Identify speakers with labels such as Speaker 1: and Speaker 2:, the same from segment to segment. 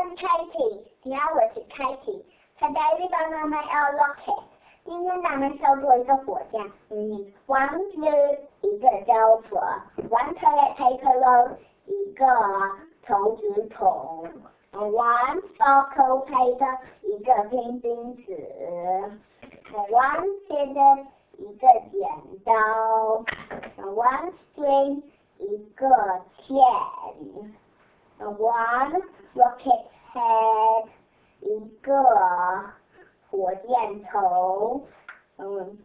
Speaker 1: I'm Katie. 你好，我是 Katie. Today we're gonna make our rocket. 今天咱们要做一个火箭。One blue 一个胶水 ，one toilet paper roll 一个抽纸筒 ，one sparkle paper 一个拼冰纸 ，one scissors 一个剪刀 ，one string 一个线。One rocket head 一个火箭头，some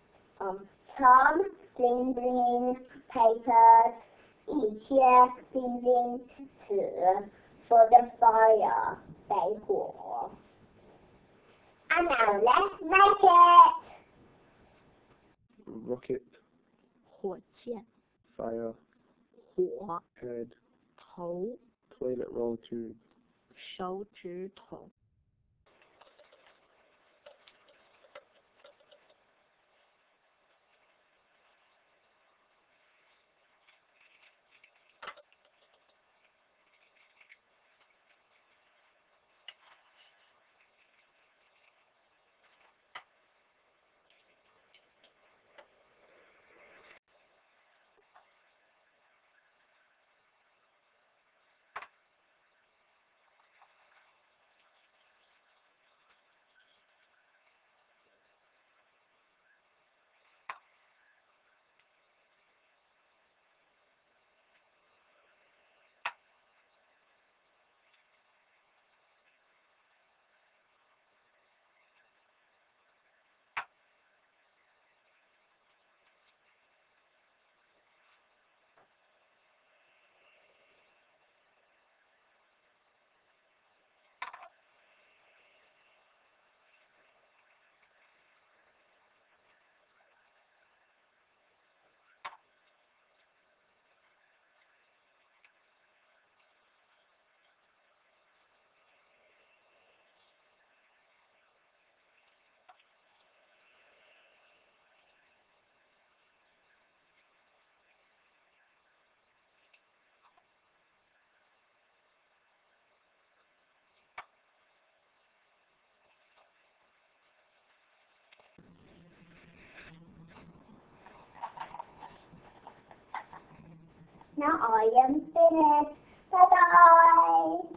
Speaker 1: bling bling papers 一些冰冰纸 for the fire 给火。And now let's make it.
Speaker 2: Rocket.
Speaker 3: 火箭。
Speaker 2: Fire.
Speaker 3: 火。
Speaker 2: Head.
Speaker 3: 头。
Speaker 2: Toilet roll tube.
Speaker 3: 手指筒。
Speaker 1: Now I am finished. Bye bye.